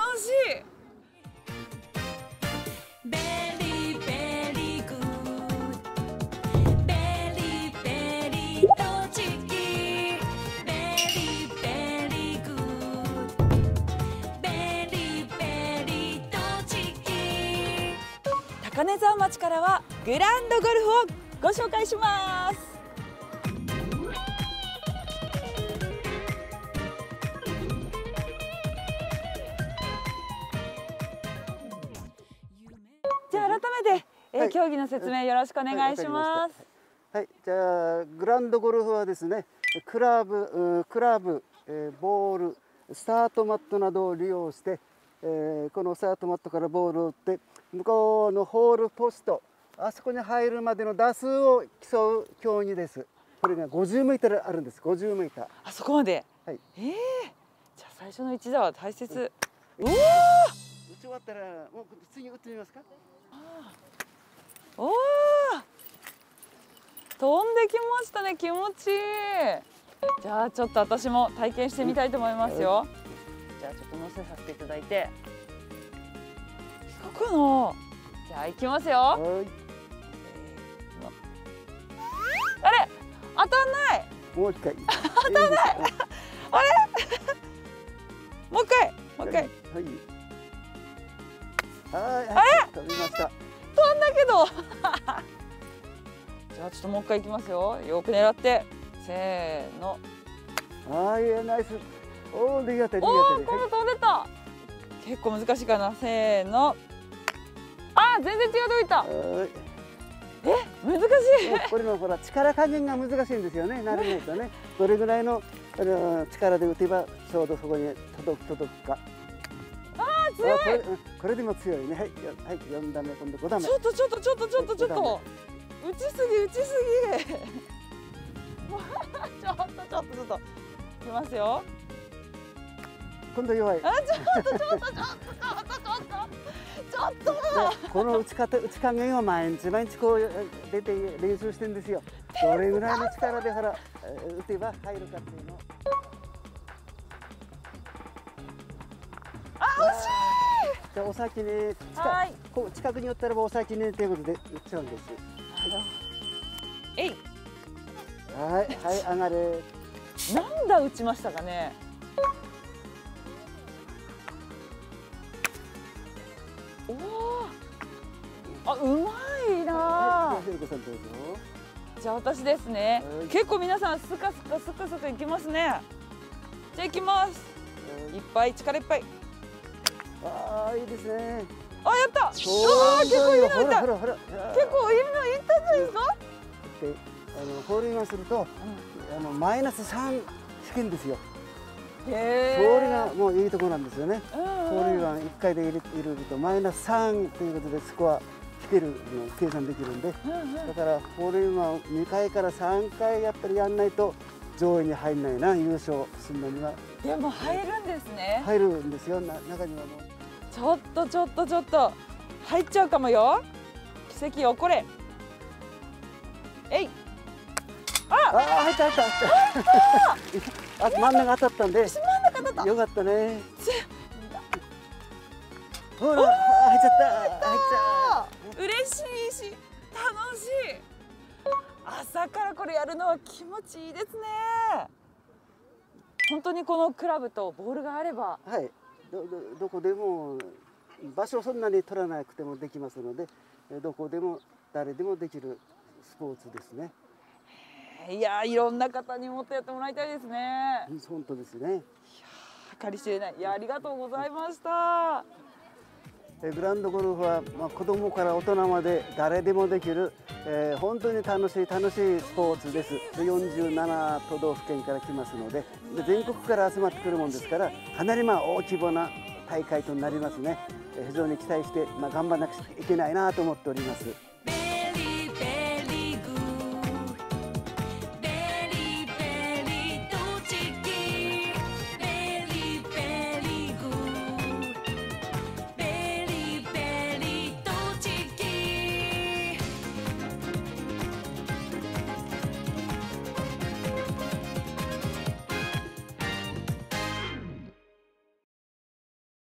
しい。 ベリーベリーグッベリーベリー栃木ベリーベリーグッベリーベリー栃木。 高根沢町からはグランドゴルフをご紹介します。じゃあ改めて、 はい、 競技の説明よろしくお願いします。 はい、じゃあグランドゴルフはですね、クラブ、ボール、スタートマットなどを利用して、このスタートマットからボールを打って向こうのホールポスト、あそこに入るまでの打数を競う競技です。これが50メートルあるんです。50メーター。 あそこまで。 はい。 じゃあ最初の一打は大切。おお。 打ち終わったらもう次打ってみますか。 おお。飛んできましたね。気持ちいい。じゃあちょっと私も体験してみたいと思いますよ。じゃあちょっと乗せさせていただいて。ここの。じゃあ行きますよ。 はい。 あれ当たんない。 もう一回。 当たんない。あれもう一回。もう一回。 はい。はい。 あれ飛びました。 飛んだけど。じゃあちょっともう一回いきますよ。よく狙って。せーの。 あ、いや、ナイス。おお、できた、できた。 おお、これ飛んでた。結構難しいかな。せーの。あ、全然違うとこ行った。難しい。 これのほら力加減が難しいんですよね。慣れないとね。どれぐらいの力で打てばちょうどそこに届くか。 ああ、強い。 これでも強いね。はい、はい、4打目、今度5打目。 ちょっと。打ちすぎ。ちょっと。いきますよ。 今度弱い。 あ、ちょっと。 この打ち加減を毎日こう出て練習してるんですよ。どれぐらいの力でほら打てば入るかっていうの。 あ、惜しい。 じゃあお先に近くに寄ったらお先にということで打っちゃうんです。はい、上がれ。 何打打ちましたかね。おお。あ、うまいな。じゃあ私ですね。結構皆さんスカスカいきますね。じゃあいきます。いっぱい力いっぱい。 ああ、いいですね。 あ、やった。うわ、結構いいのいった。結構いいのいったんじゃないですか。 ホールインワンするとマイナス3引くんですよ。そへれがもういいところなんですよね。ホールインワン1回で入れるとマイナス3ということでスコア引けるの計算できるんで、だからホールインワン2回から3回やっぱりやんないと上位に入んないな、優勝するのには。 でも入るんですね。 入るんですよ。中にはもうちょっと入っちゃうかもよ。奇跡起これ。 入った。あ、真ん中当たったんで。よかったね。ほら、入っちゃった。 嬉しいし楽しい。朝からこれやるのは気持ちいいですね。本当にこのクラブとボールがあれば、 はい、どこでも場所をそんなに取らなくてもできますので、どこでも誰でもできるスポーツですね。 いや、いろんな方にもっとやってもらいたいですね。 本当ですね。 計り知れない。いや、ありがとうございました。 グランドゴルフは、子供から大人まで誰でもできる、本当に楽しいスポーツです。47都道府県から来ますので、全国から集まってくるもんですから、かなり大規模な大会となりますね。非常に期待して、頑張らなくちゃいけないなと思っております。